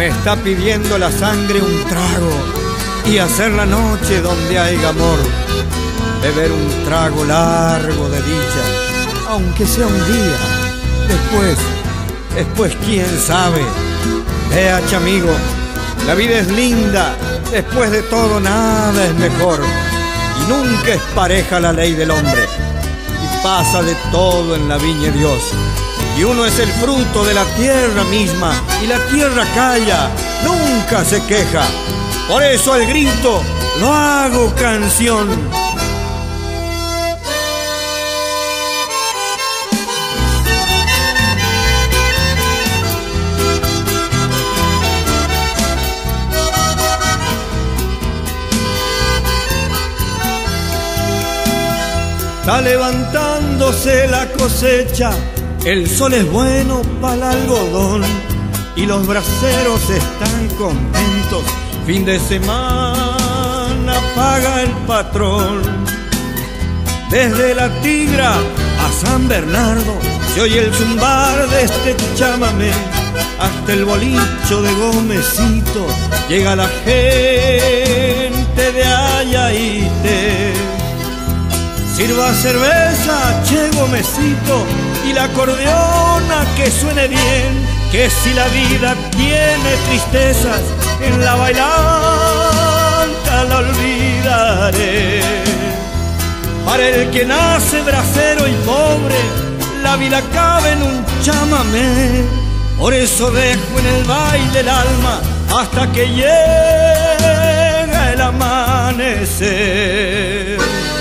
Me está pidiendo la sangre un trago y hacer la noche donde haya amor. Beber un trago largo de dicha, aunque sea un día. Después quién sabe. Vea, chamigo, la vida es linda, después de todo nada es mejor. Y nunca es pareja la ley del hombre, y pasa de todo en la viña de Dios. Y uno es el fruto de la tierra misma, y la tierra calla, nunca se queja. Por eso al grito lo hago canción. Está levantándose la cosecha, el sol es bueno para el algodón y los braceros están contentos. Fin de semana paga el patrón. Desde la Tigra a San Bernardo se oye el zumbar de este chamamé. Hasta el bolicho de Gómezito llega la gente de Ayaíte. Sirva cerveza, che Gómezito, y la acordeona que suene bien, que si la vida tiene tristezas, en la bailanta la olvidaré. Para el que nace bracero y pobre, la vida cabe en un chamamé. Por eso dejo en el baile el alma hasta que llega el amanecer.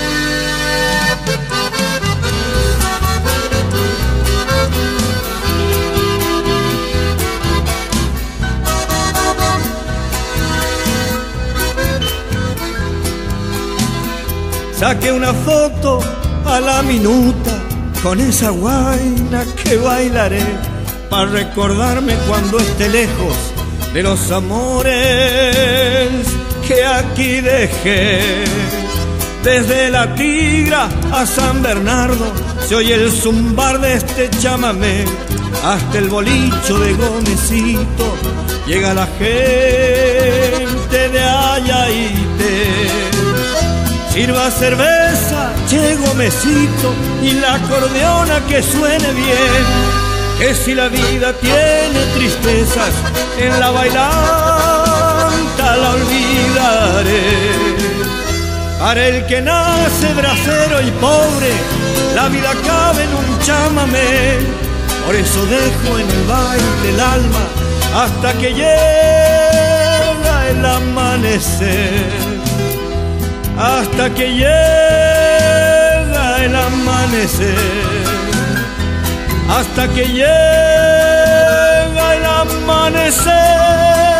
Saqué una foto a la minuta con esa guaina que bailaré, para recordarme cuando esté lejos de los amores que aquí dejé. Desde la Tigra a San Bernardo se oye el zumbar de este chamamé. Hasta el bolicho de Gómezito llega la gente de Ayaíte. Sirva cerveza, che Gómezito, y la acordeona que suene bien, que si la vida tiene tristezas, en la bailanta la olvidaré. Para el que nace bracero y pobre, la vida cabe en un chamamé. Por eso dejo en el baile el alma hasta que llega el amanecer. Hasta que llega el amanecer, hasta que llega el amanecer.